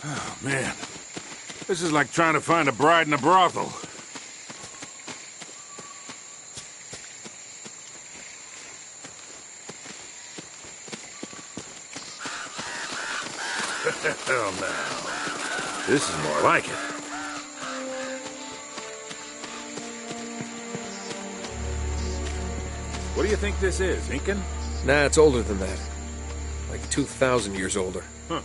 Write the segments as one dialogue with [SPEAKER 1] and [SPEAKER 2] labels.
[SPEAKER 1] Oh, man. This is like trying to find a bride in a brothel. Hell no. This is more like it. What do you think this is, Incan?
[SPEAKER 2] Nah, it's older than that. Like 2,000 years older.
[SPEAKER 1] Huh.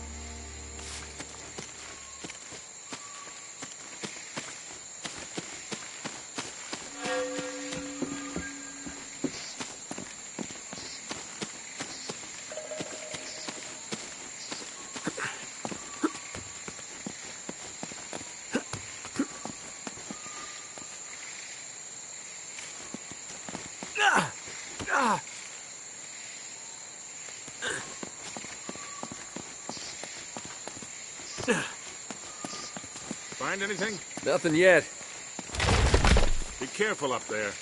[SPEAKER 1] Find anything?
[SPEAKER 2] Nothing yet.
[SPEAKER 1] Be careful up there.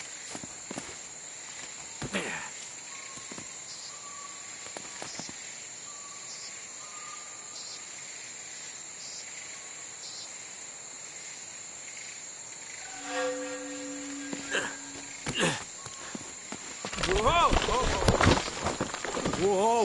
[SPEAKER 1] Whoa! Whoa!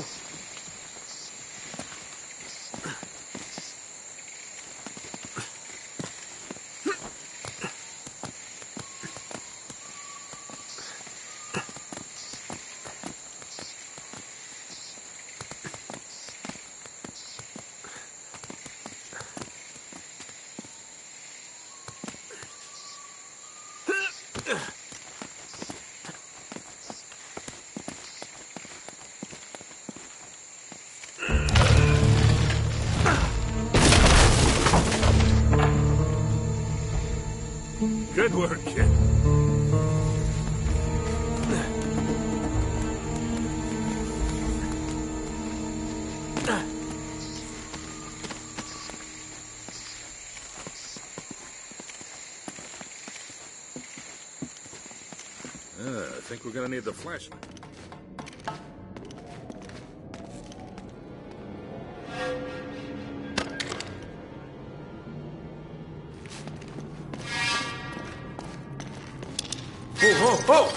[SPEAKER 1] Good work, kid. I think we're gonna need the flashlight.
[SPEAKER 2] Whoa, whoa, whoa!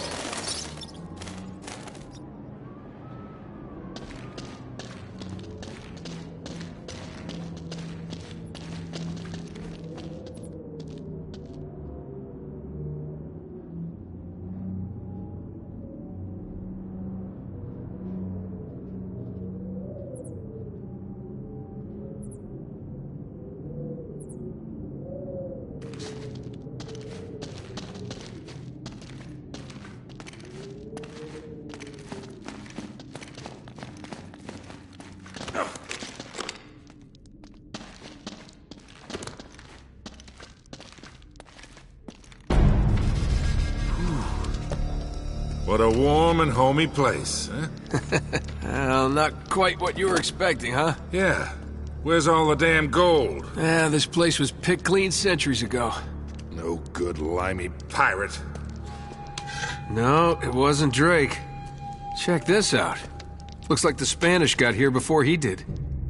[SPEAKER 1] What a warm and homey place, huh?
[SPEAKER 2] Well, not quite what you were expecting, huh?
[SPEAKER 1] Yeah. Where's all the damn gold?
[SPEAKER 2] Yeah, this place was picked clean centuries ago.
[SPEAKER 1] No good limey pirate.
[SPEAKER 2] No, it wasn't Drake. Check this out. Looks like the Spanish got here before he did.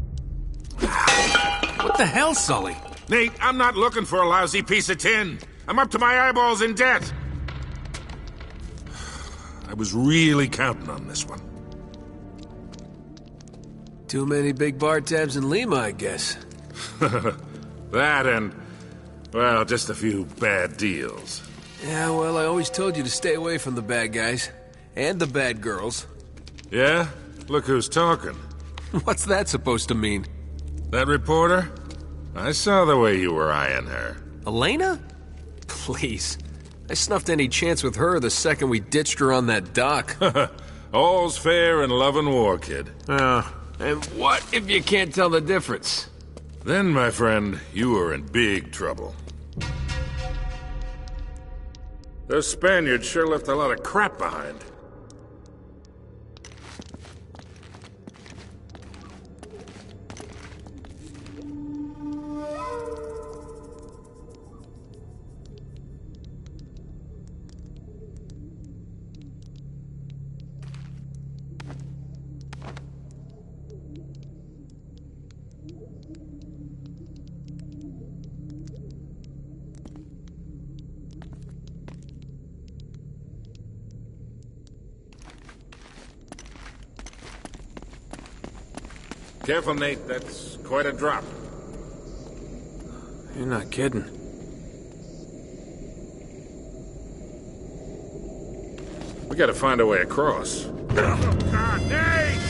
[SPEAKER 2] What the hell, Sully?
[SPEAKER 1] Nate, I'm not looking for a lousy piece of tin. I'm up to my eyeballs in debt. I was really counting on this one.
[SPEAKER 2] Too many big bar tabs in Lima, I guess.
[SPEAKER 1] That and, well, just a few bad deals.
[SPEAKER 2] Yeah, well, I always told you to stay away from the bad guys. And the bad girls.
[SPEAKER 1] Yeah? Look who's talking.
[SPEAKER 2] What's that supposed to mean?
[SPEAKER 1] That reporter? I saw the way you were eyeing her.
[SPEAKER 2] Elena? Please. I snuffed any chance with her the second we ditched her on that dock.
[SPEAKER 1] All's fair in love and war, kid.
[SPEAKER 2] And what if you can't tell the difference?
[SPEAKER 1] Then, my friend, you are in big trouble. Those Spaniards sure left a lot of crap behind. Careful, Nate. That's quite a drop.
[SPEAKER 2] You're not kidding.
[SPEAKER 1] We gotta find a way across. Oh, God, Nate!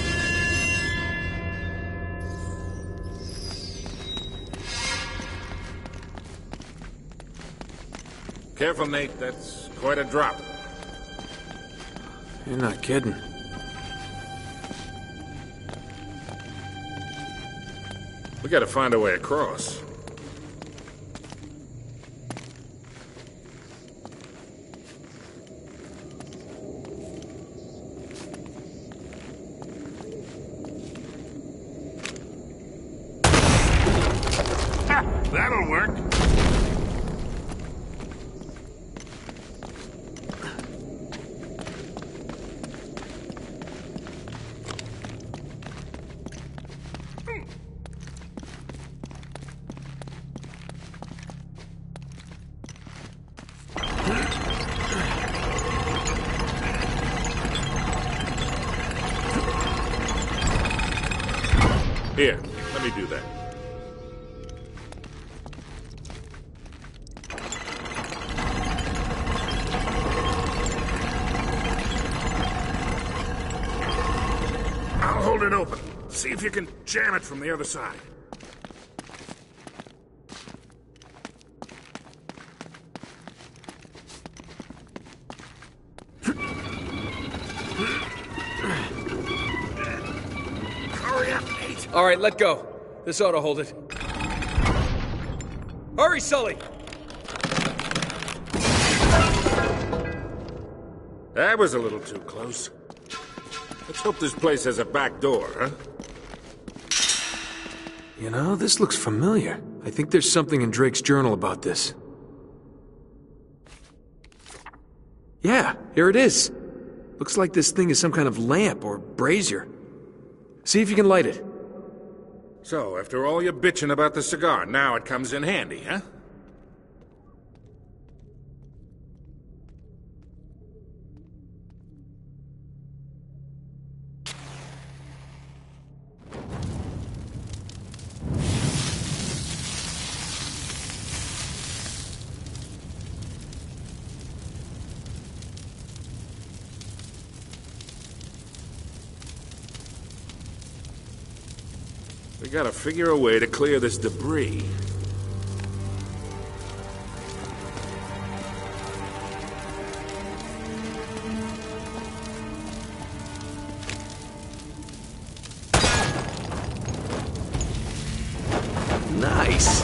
[SPEAKER 1] Careful, Nate. That's quite a drop.
[SPEAKER 2] You're not kidding.
[SPEAKER 1] We gotta find a way across. Ha! That'll work. Here, let me do that. I'll hold it open. See if you can jam it from the other side. Hurry up, Nate.
[SPEAKER 2] All right, let go. This ought to hold it. Hurry, Sully!
[SPEAKER 1] That was a little too close. Let's hope this place has a back door, huh?
[SPEAKER 2] You know, this looks familiar. I think there's something in Drake's journal about this. Yeah, here it is. Looks like this thing is some kind of lamp or brazier. See if you can light it.
[SPEAKER 1] So, after all your bitching about the cigar, now it comes in handy, huh? We gotta figure a way to clear this debris.
[SPEAKER 2] Nice.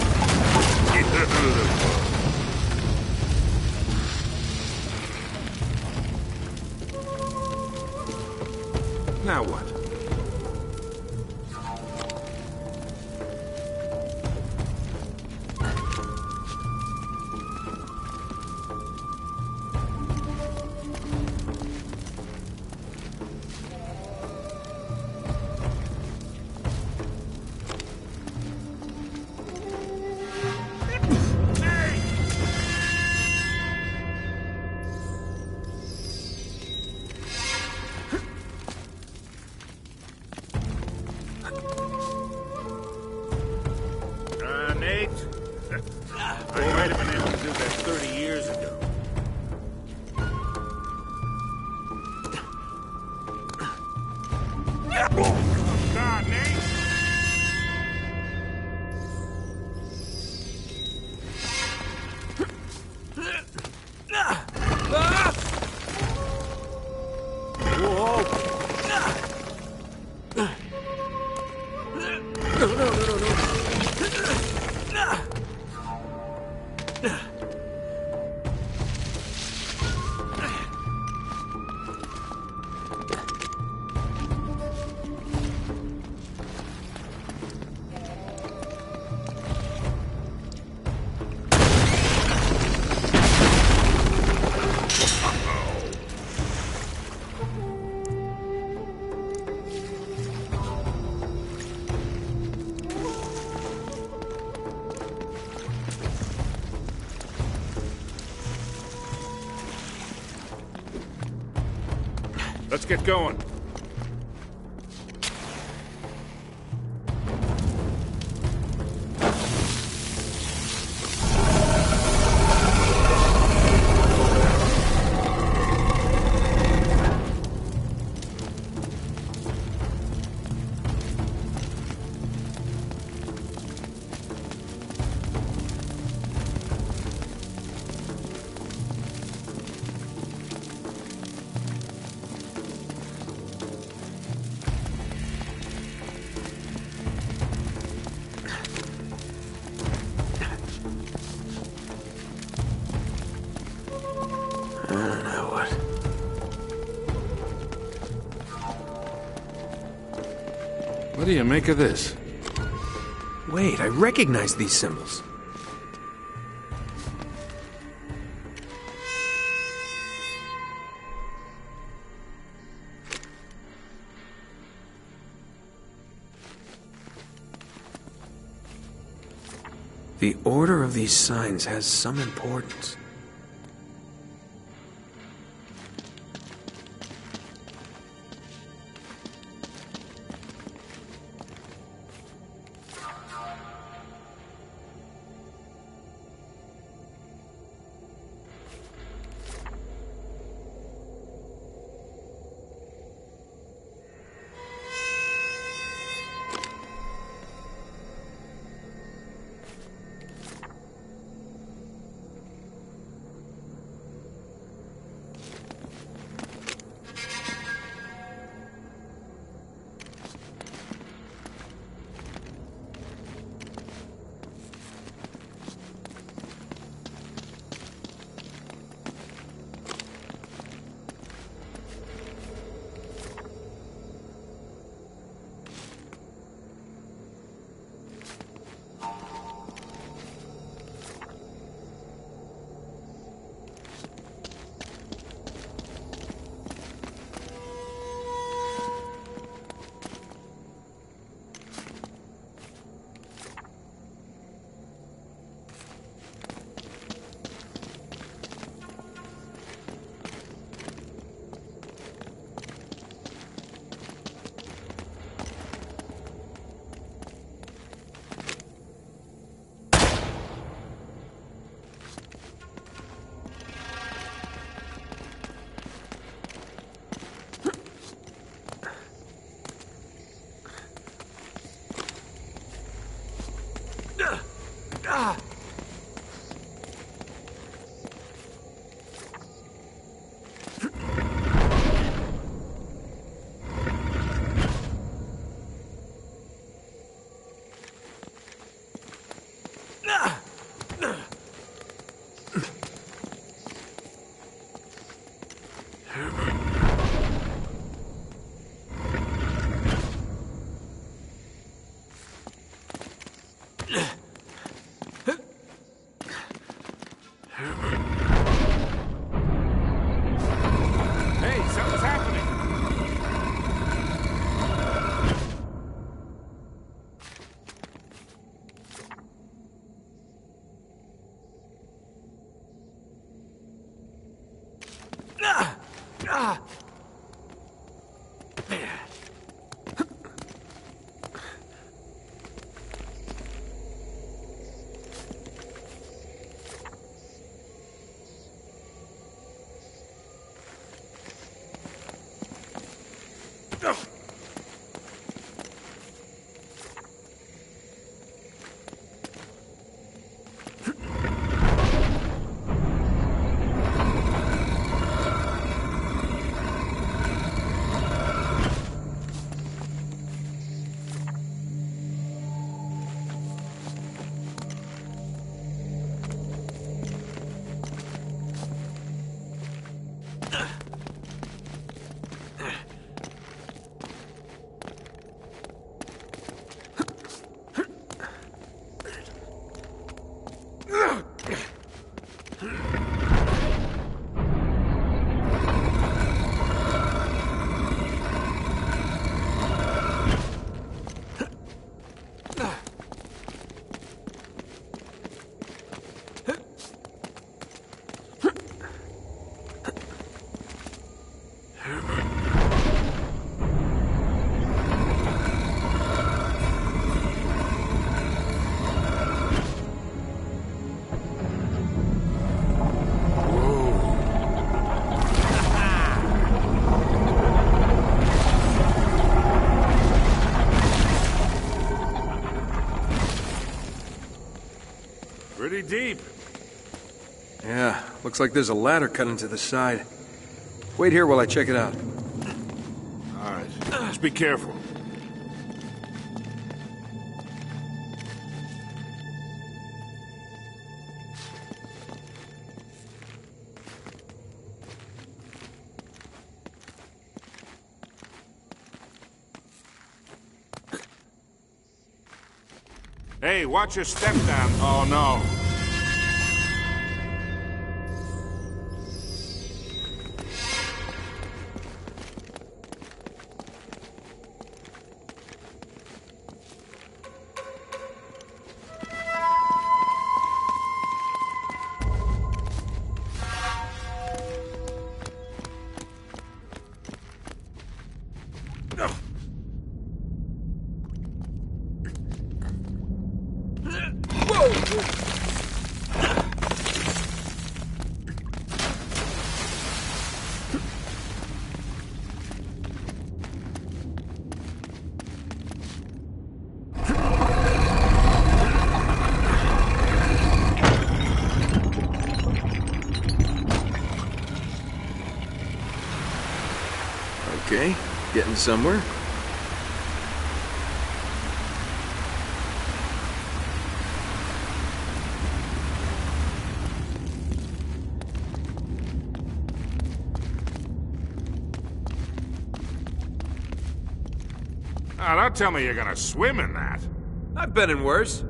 [SPEAKER 1] Now what? Nate? I might have been able to do that 30 years ago. Oh, God, Nate! Let's get going. What do you make of this?
[SPEAKER 2] Wait, I recognize these symbols. The order of these signs has some importance.
[SPEAKER 1] Hey, something's happening! Pretty deep.
[SPEAKER 2] Yeah, looks like there's a ladder cut into the side. Wait here while I check it out.
[SPEAKER 1] All right, just be careful. Hey, watch your step down. Oh, no.
[SPEAKER 2] Okay, getting somewhere.
[SPEAKER 1] Now, don't tell me you're gonna swim in that.
[SPEAKER 3] I've been in worse.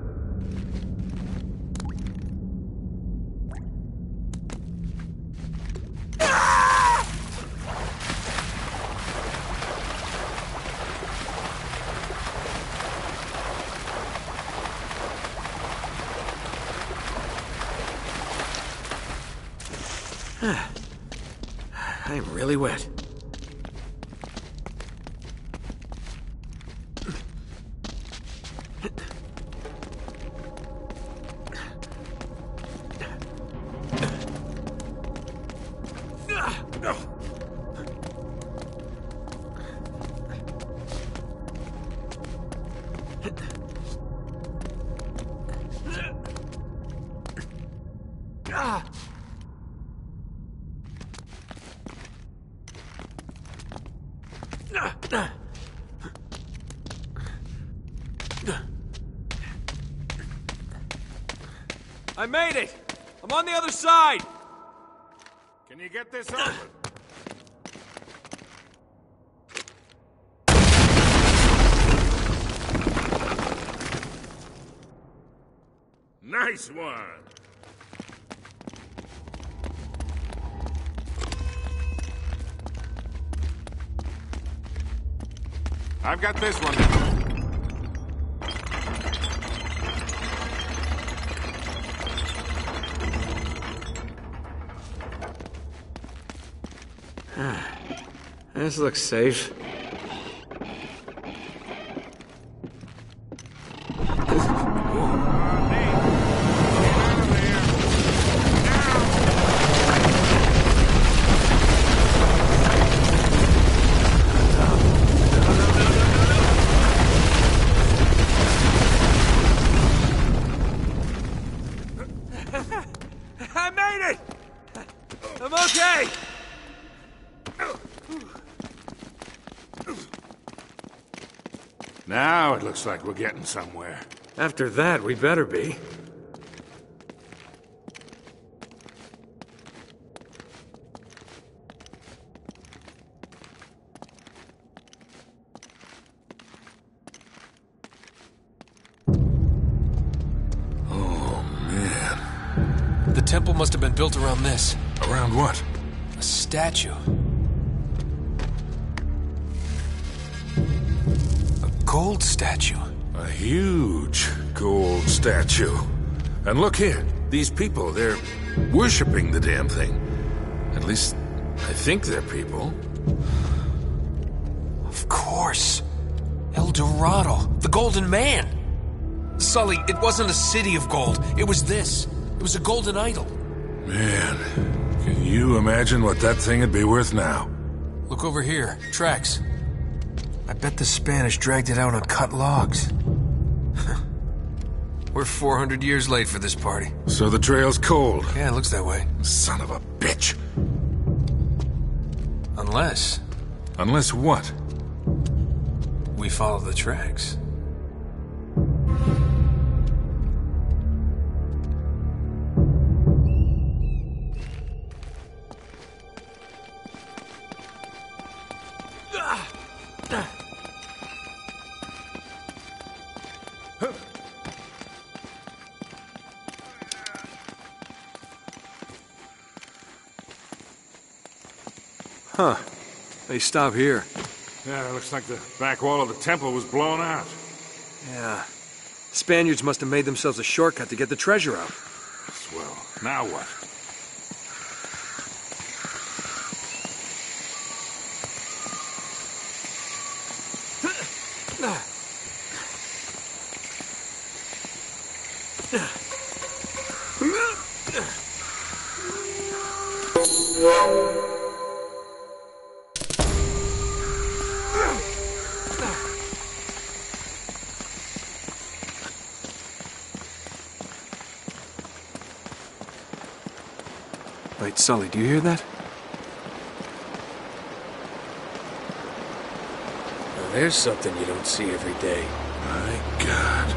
[SPEAKER 2] I'm really wet.
[SPEAKER 3] I made it! I'm on the other side!
[SPEAKER 1] Can you get this open? Nice one! I've got this one.
[SPEAKER 2] This looks safe.
[SPEAKER 3] I made it! I'm okay!
[SPEAKER 1] Now it looks like we're getting somewhere.
[SPEAKER 2] After that, we better be.
[SPEAKER 4] The temple must have been built around this.
[SPEAKER 1] Around what?
[SPEAKER 4] A statue. A gold statue.
[SPEAKER 1] A huge gold statue. And look here, these people, they're worshipping the damn thing. At least, I think they're people.
[SPEAKER 4] Of course. El Dorado, the Golden Man. Sully, it wasn't a city of gold. It was this. It was a golden idol.
[SPEAKER 1] Man, can you imagine what that thing would be worth now?
[SPEAKER 4] Look over here. Tracks. I bet the Spanish dragged it out on cut logs. We're 400 years late for this party.
[SPEAKER 1] So the trail's cold.
[SPEAKER 4] Yeah, it looks that way.
[SPEAKER 1] Son of a bitch.
[SPEAKER 4] Unless
[SPEAKER 1] Unless what?
[SPEAKER 4] we follow the tracks.
[SPEAKER 2] Huh. They stop here.
[SPEAKER 1] Yeah, it looks like the back wall of the temple was blown out.
[SPEAKER 2] Yeah. Spaniards must have made themselves a shortcut to get the treasure out.
[SPEAKER 1] Well, now what?
[SPEAKER 2] Wait, Sully, do you hear that?
[SPEAKER 3] Now, there's something you don't see every day.
[SPEAKER 1] My God.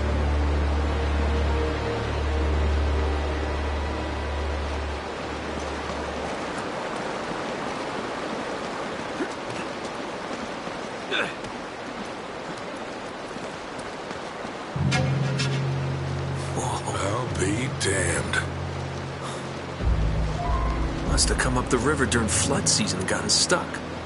[SPEAKER 1] I'll be damned.
[SPEAKER 3] Must have come up the river during flood season and gotten stuck.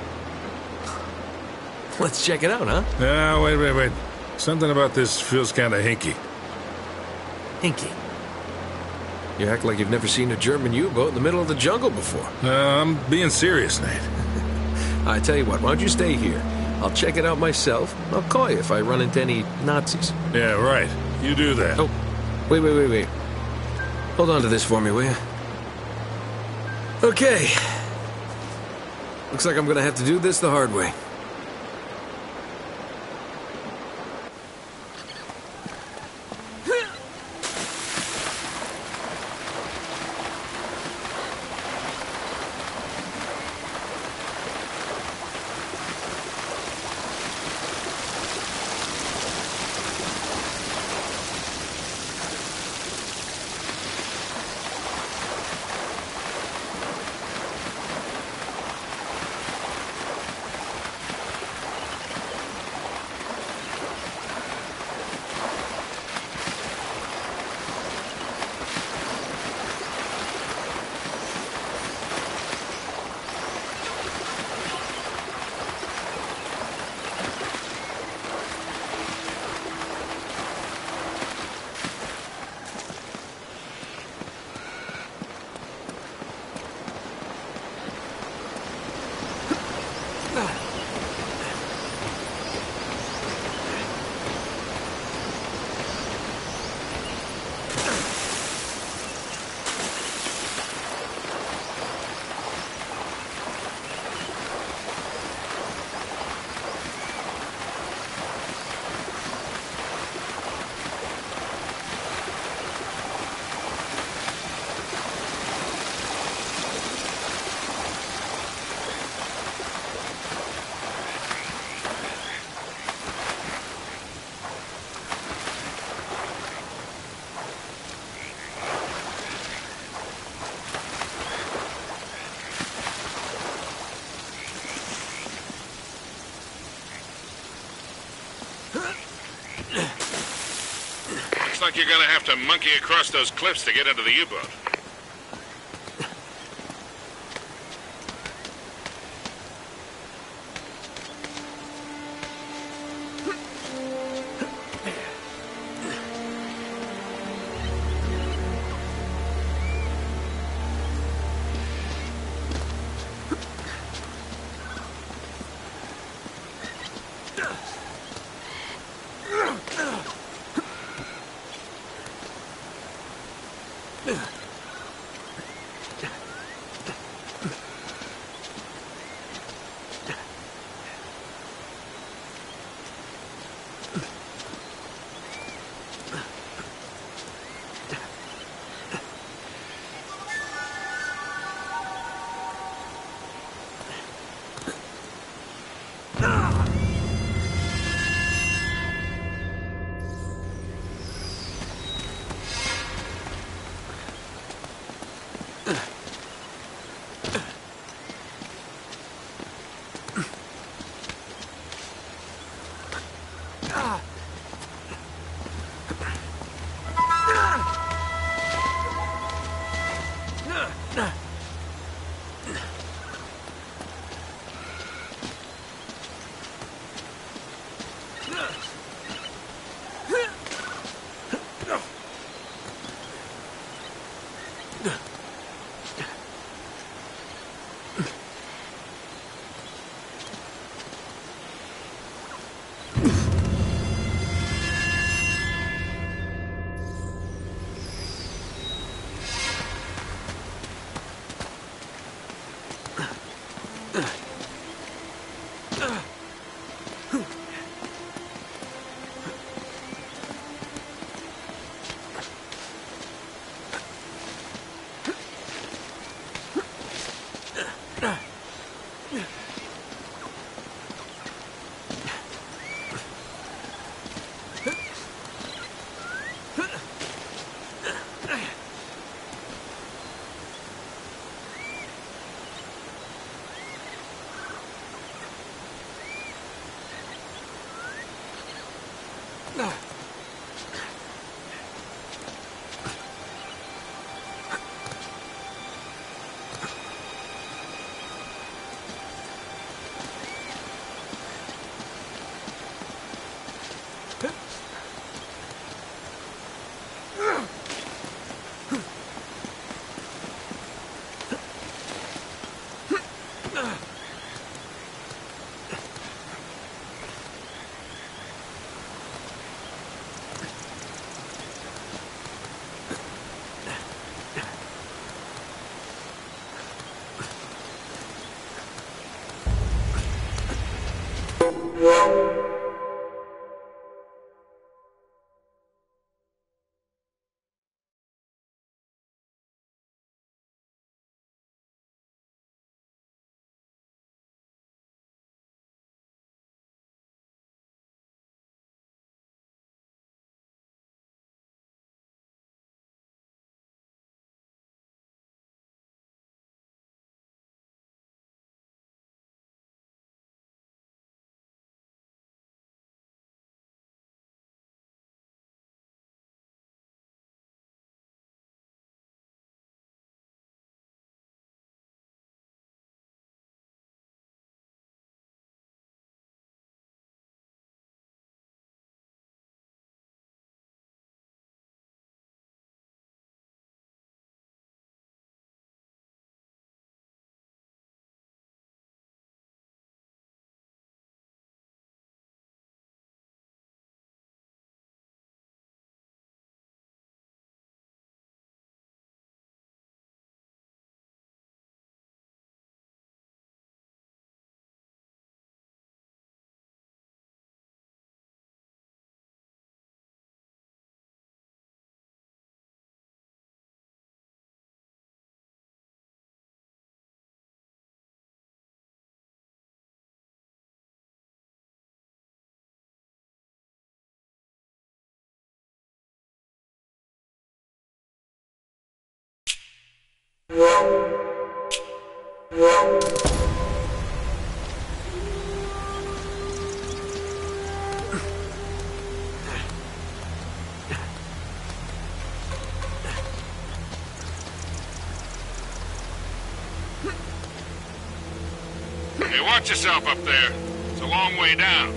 [SPEAKER 3] Let's check it out, huh?
[SPEAKER 1] Ah, wait. Something about this feels kind of hinky.
[SPEAKER 3] Hinky.
[SPEAKER 2] You act like you've never seen a German U-boat in the middle of the jungle before.
[SPEAKER 1] I'm being serious, Nate.
[SPEAKER 2] I tell you what, why don't you stay here? I'll check it out myself. I'll call you if I run into any Nazis.
[SPEAKER 1] Yeah, right. You do that.
[SPEAKER 2] Oh, wait. Hold on to this for me, will you? Okay. Looks like I'm gonna have to do this the hard way.
[SPEAKER 1] Looks like you're gonna have to monkey across those cliffs to get into the U-boat. Hey, watch yourself up there. It's a long way down.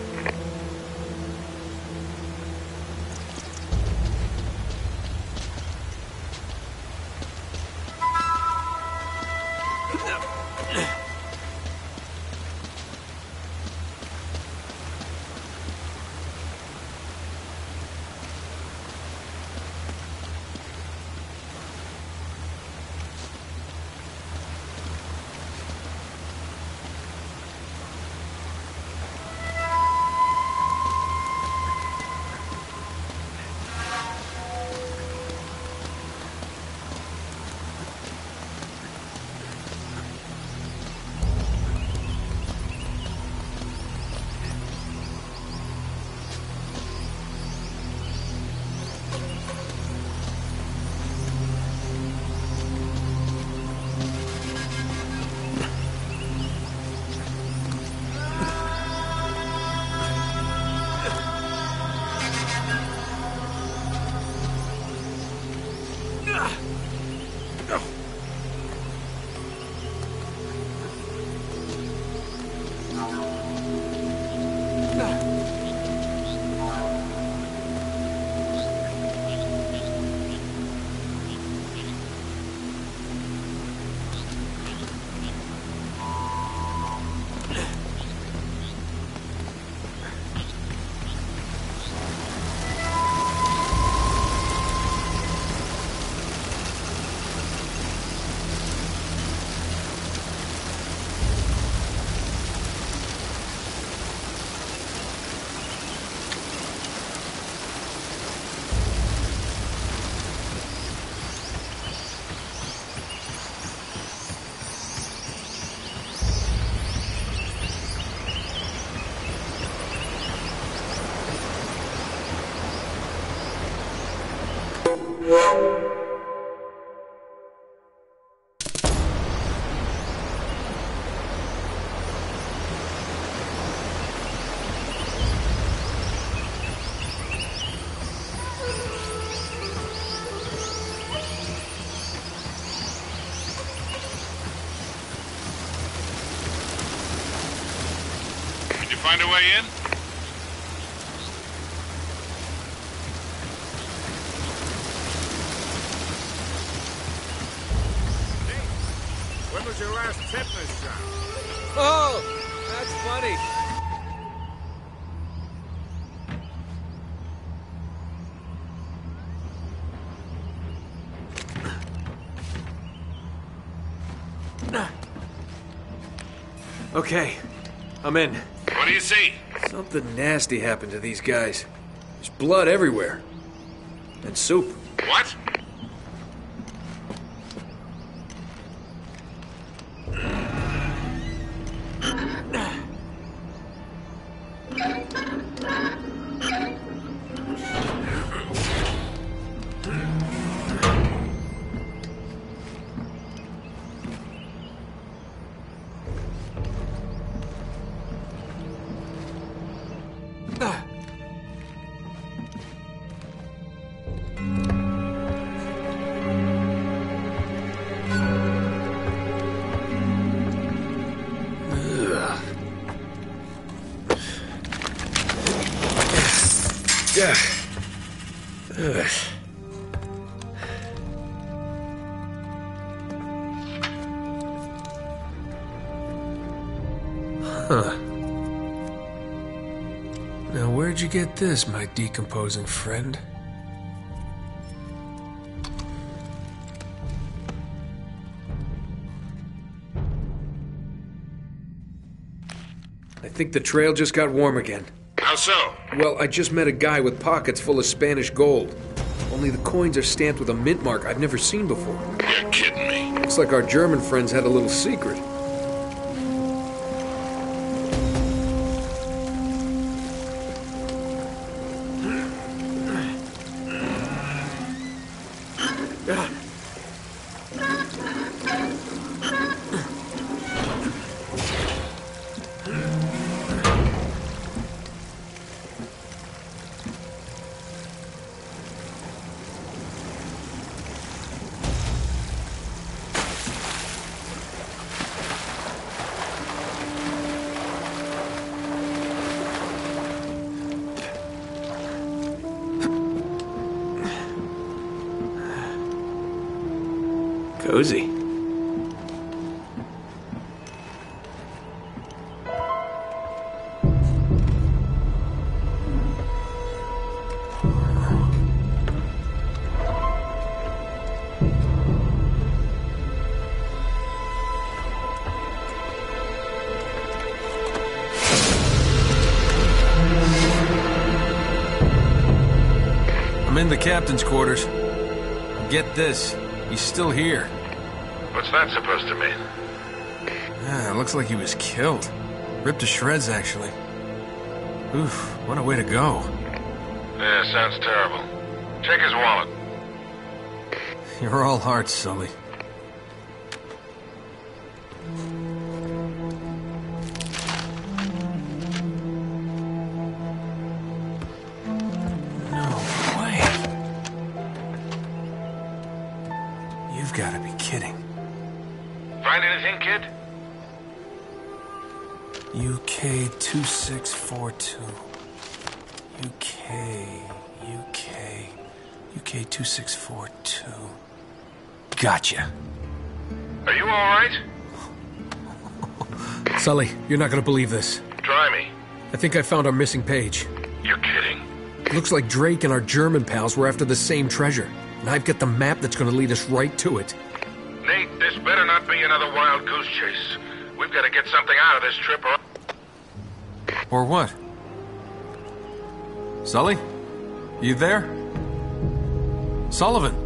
[SPEAKER 1] Did you find a way in?
[SPEAKER 5] When was your last tetanus shot?
[SPEAKER 3] Oh, that's funny.
[SPEAKER 2] Okay, I'm in.
[SPEAKER 1] What do you see?
[SPEAKER 2] Something nasty happened to these guys. There's blood everywhere. And soup.
[SPEAKER 1] What?
[SPEAKER 2] Yeah. Ugh. Huh. Now, where'd you get this, my decomposing friend? I think the trail just got warm again.
[SPEAKER 1] How so?
[SPEAKER 2] Well, I just met a guy with pockets full of Spanish gold. Only the coins are stamped with a mint mark I've never seen before.
[SPEAKER 1] You're kidding me.
[SPEAKER 2] Looks like our German friends had a little secret.
[SPEAKER 3] Cozy.
[SPEAKER 2] I'm in the captain's quarters. Get this, he's still here.
[SPEAKER 1] What's that supposed to mean?
[SPEAKER 2] Yeah, it looks like he was killed. Ripped to shreds, actually. Oof, what a way to go.
[SPEAKER 1] Yeah, sounds terrible. Check his wallet.
[SPEAKER 2] You're all hearts, Sully. No way. You've got to be kidding.
[SPEAKER 1] Find anything, kid?
[SPEAKER 2] UK 2642. UK 2642. Gotcha.
[SPEAKER 1] Are you alright?
[SPEAKER 2] Sully, you're not gonna believe this.
[SPEAKER 1] Try me.
[SPEAKER 2] I think I found our missing page.
[SPEAKER 1] You're kidding.
[SPEAKER 2] Looks like Drake and our German pals were after the same treasure. And I've got the map that's gonna lead us right to it.
[SPEAKER 1] Nate, this better not be another wild goose chase. We've got to get something out of this trip or...
[SPEAKER 2] Or what? Sully? You there? Sullivan?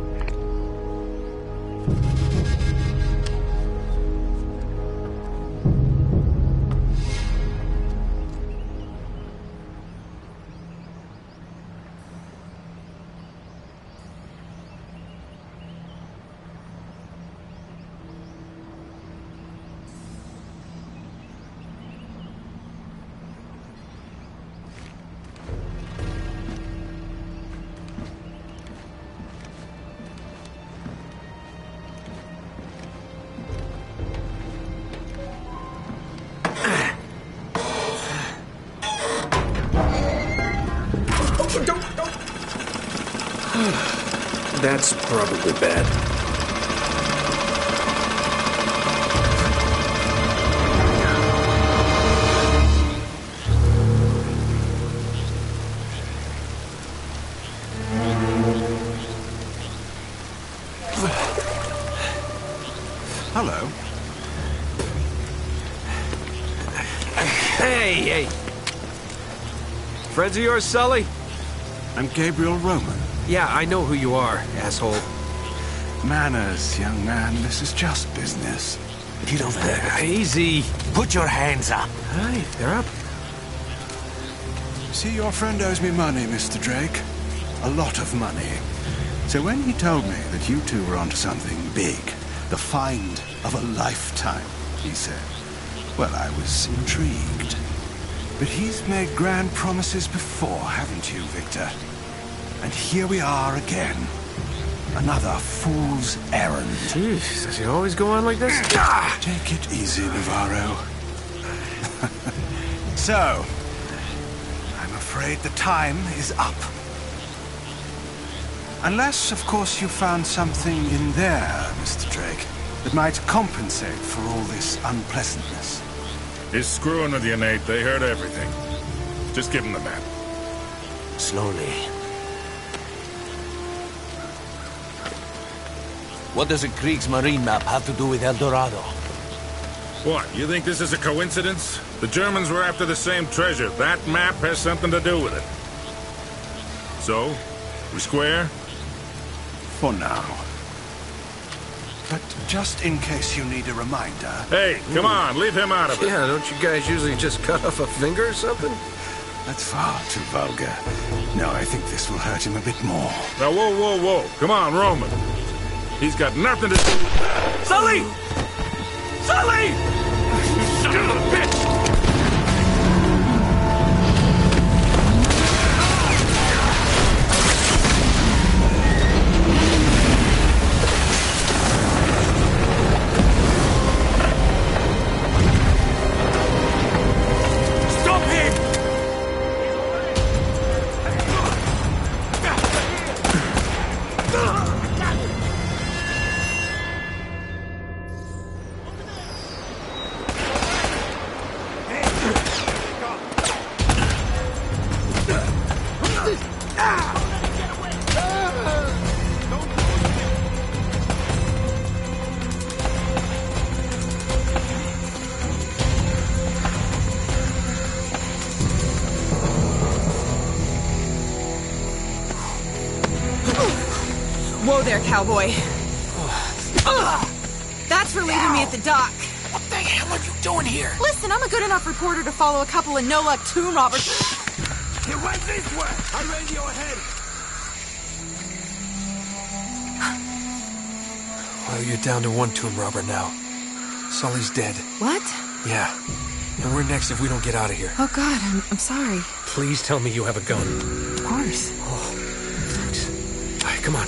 [SPEAKER 3] That's probably bad.
[SPEAKER 6] Hello.
[SPEAKER 3] Hey! Friends of yours, Sully?
[SPEAKER 6] I'm Gabriel Roman.
[SPEAKER 2] Yeah, I know who you are, asshole.
[SPEAKER 6] Manners, young man. This is just business.
[SPEAKER 3] You don't think.
[SPEAKER 2] Easy.
[SPEAKER 3] Put your hands up.
[SPEAKER 2] Hey, they're up.
[SPEAKER 6] See, your friend owes me money, Mr. Drake. A lot of money. So when he told me that you two were onto something big, the find of a lifetime, he said, well, I was intrigued. But he's made grand promises before, haven't you, Victor? And here we are again. Another fool's errand.
[SPEAKER 2] Jeez, does he always go on like this?
[SPEAKER 6] Take it easy, Navarro. So, I'm afraid the time is up. Unless, of course, you found something in there, Mr. Drake, that might compensate for all this unpleasantness.
[SPEAKER 5] He's screwing with you, Nate. They heard everything. Just give him the map.
[SPEAKER 3] Slowly. What does a Kriegsmarine map have to do with El Dorado?
[SPEAKER 5] What, you think this is a coincidence? The Germans were after the same treasure. That map has something to do with it. So, we square?
[SPEAKER 6] For now. But just in case you need a reminder...
[SPEAKER 5] Hey, come on, leave him out of it.
[SPEAKER 2] Yeah, don't you guys usually just cut off a finger or something?
[SPEAKER 6] That's far too vulgar. No, I think this will hurt him a bit more.
[SPEAKER 5] Now, whoa. Come on, Roman. He's got nothing to do...
[SPEAKER 3] Sully! Sully! You son of a bitch!
[SPEAKER 7] Whoa there, cowboy. Ugh. That's for leaving me at the dock.
[SPEAKER 4] What the hell are you doing here?
[SPEAKER 7] Listen, I'm a good enough reporter to follow a couple of no-luck tomb robbers.
[SPEAKER 3] He went this way! I radio ahead!
[SPEAKER 4] Well, you're down to one tomb robber now. Sully's dead.
[SPEAKER 7] What?
[SPEAKER 4] Yeah. And we're next if we don't get out of here.
[SPEAKER 7] Oh, God, I'm sorry.
[SPEAKER 4] Please tell me you have a gun.
[SPEAKER 7] Of course.
[SPEAKER 4] Oh, thanks. All right, come on.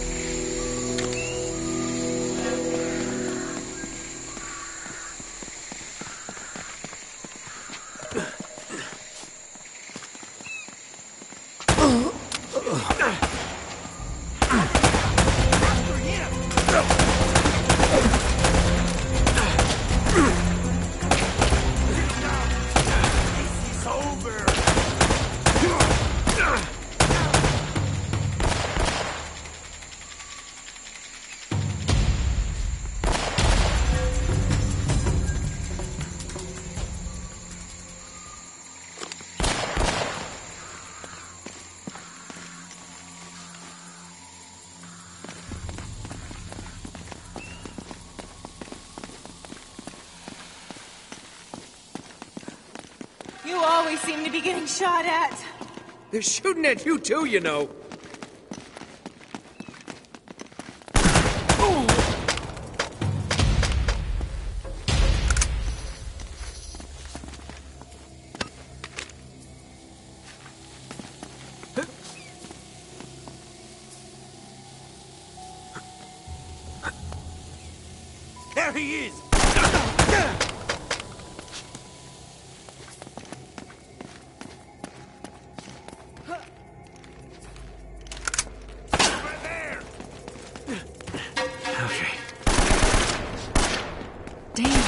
[SPEAKER 7] You always seem to be getting shot at.
[SPEAKER 2] They're shooting at you too, you know.
[SPEAKER 3] There he is!
[SPEAKER 2] Okay.
[SPEAKER 7] Damn.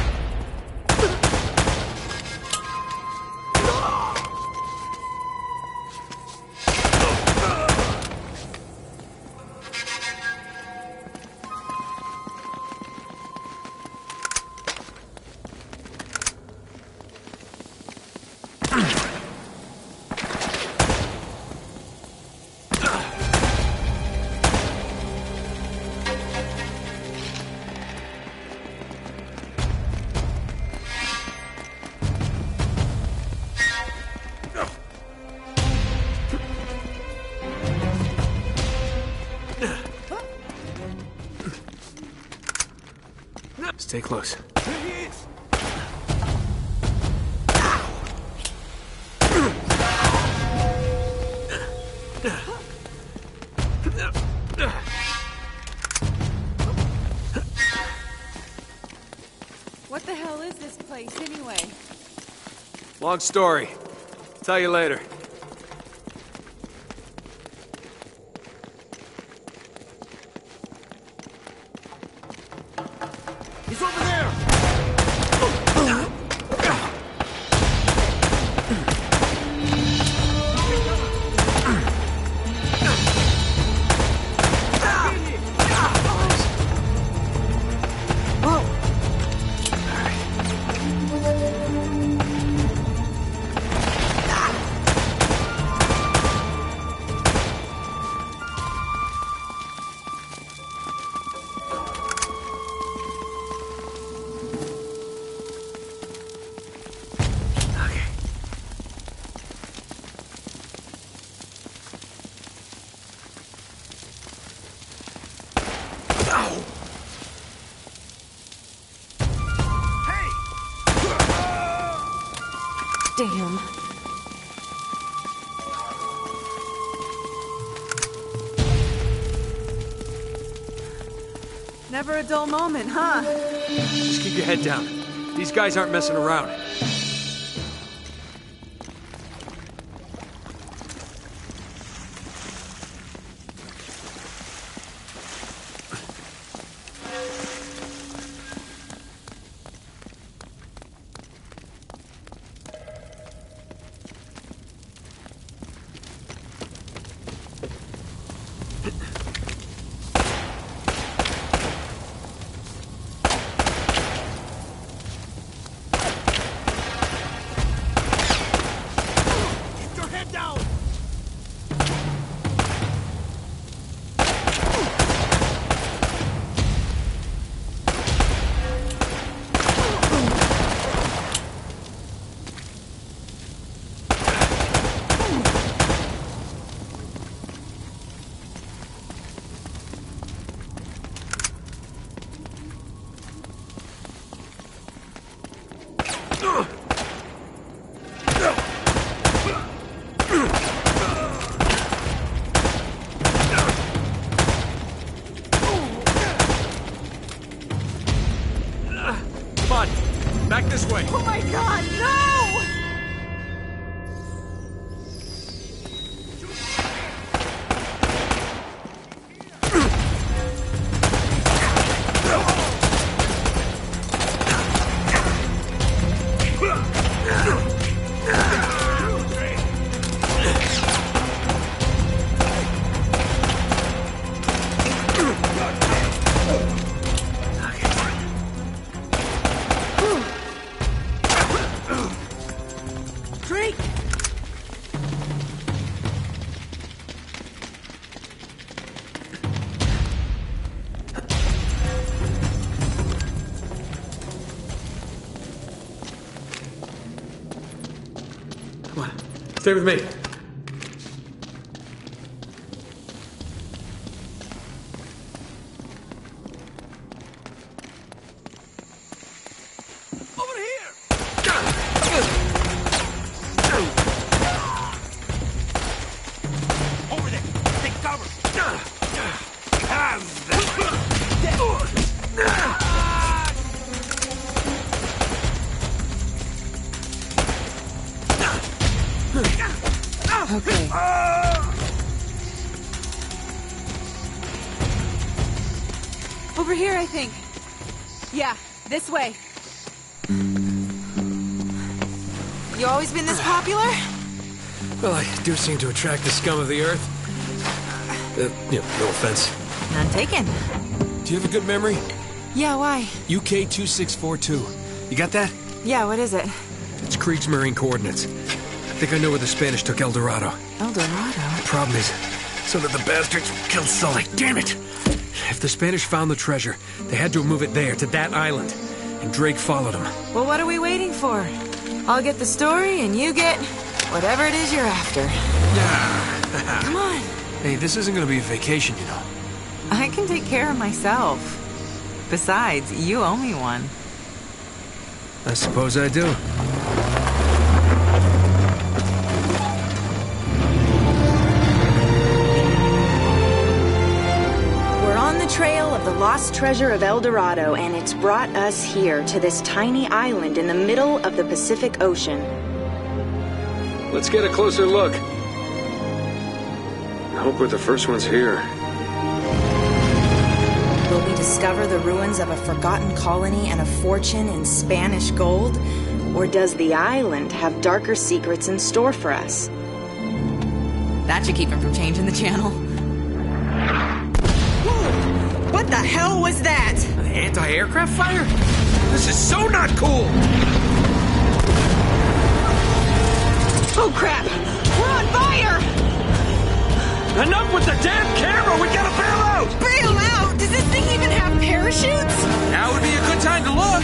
[SPEAKER 2] Stay close.
[SPEAKER 7] What the hell is this place, anyway?
[SPEAKER 2] Long story. Tell you later.
[SPEAKER 3] He's over there!
[SPEAKER 7] Damn. Never a dull moment, huh?
[SPEAKER 2] Just keep your head down. These guys aren't messing around. Stay with me.
[SPEAKER 7] Okay. Over here, I think. Yeah, this way. You always been this popular?
[SPEAKER 2] Well, I do seem to attract the scum of the earth. No offense.
[SPEAKER 7] None taken.
[SPEAKER 2] Do you have a good memory?
[SPEAKER 7] Yeah, why?
[SPEAKER 2] UK 2642. You got that?
[SPEAKER 7] Yeah, what is it?
[SPEAKER 2] It's Kriegsmarine coordinates. I think I know where the Spanish took El Dorado.
[SPEAKER 7] El Dorado?
[SPEAKER 2] The problem is, some of the bastards killed Sully. Damn it! If the Spanish found the treasure, they had to move it there, to that island. And Drake followed them.
[SPEAKER 7] Well, what are we waiting for? I'll get the story, and you get whatever it is you're after. Come on.
[SPEAKER 2] Hey, this isn't gonna be a vacation, you know.
[SPEAKER 7] I can take care of myself. Besides, you owe me one.
[SPEAKER 2] I suppose I do.
[SPEAKER 8] We're on the trail of the lost treasure of El Dorado, and it's brought us here to this tiny island in the middle of the Pacific Ocean.
[SPEAKER 2] Let's get a closer look. I hope we're the first ones here.
[SPEAKER 8] Will we discover the ruins of a forgotten colony and a fortune in Spanish gold? Or does the island have darker secrets in store for us?
[SPEAKER 7] That should keep him from changing the channel. Whoa! What the hell was that?
[SPEAKER 2] Anti-aircraft fire? This is so not cool!
[SPEAKER 7] Oh crap! We're on fire!
[SPEAKER 3] Enough with the damn camera! We gotta bail out!
[SPEAKER 7] Bail out? Does this thing even have parachutes?
[SPEAKER 4] Now would be a good time to look.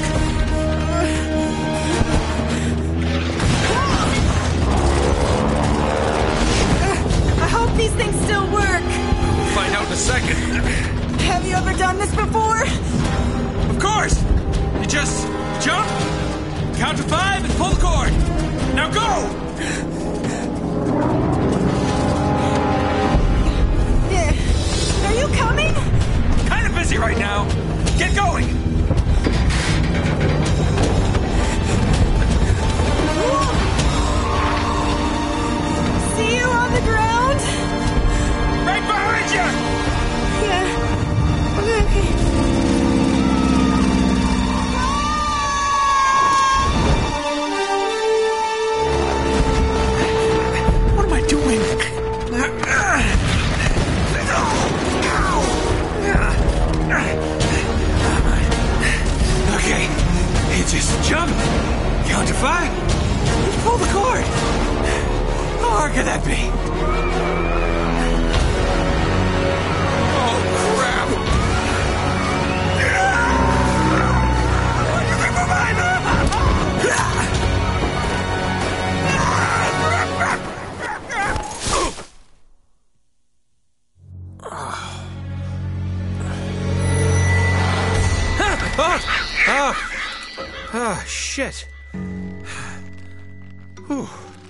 [SPEAKER 7] I hope these things still work.
[SPEAKER 4] We'll find out in a second.
[SPEAKER 7] Have you ever done this before?
[SPEAKER 4] Of course! You just jump, count to 5, and pull the cord. Now go!
[SPEAKER 7] Are you coming?
[SPEAKER 4] Kind of busy right now. Get going!
[SPEAKER 7] See you on the ground?
[SPEAKER 4] Right behind you!
[SPEAKER 7] Yeah. Okay.
[SPEAKER 2] What am I doing?
[SPEAKER 4] Okay, you just jump, count to 5, and pull the cord. How hard could that be? Oh, crap!
[SPEAKER 2] Ah, shit. Whew.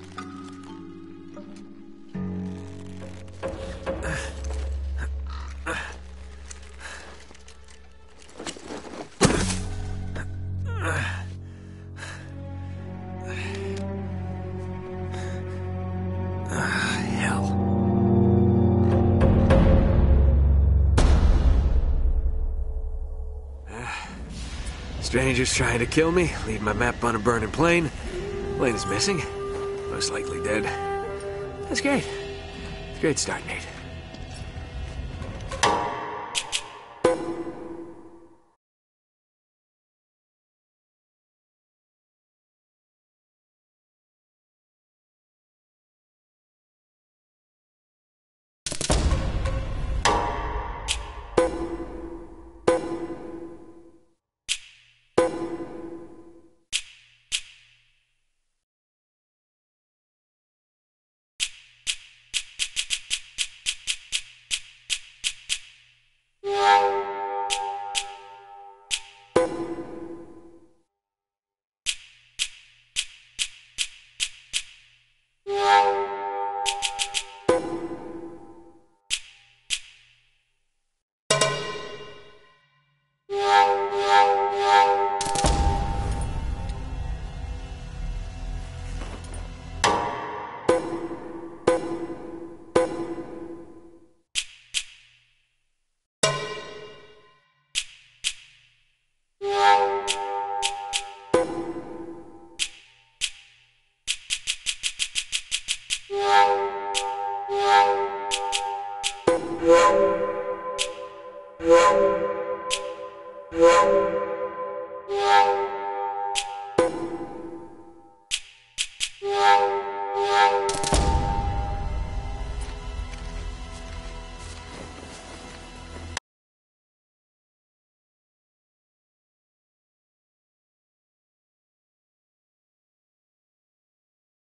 [SPEAKER 2] Hell. Strangers trying to kill me, leave my map on a burning plane. Plane is missing. Most likely dead. That's great. It's a great start, Nate.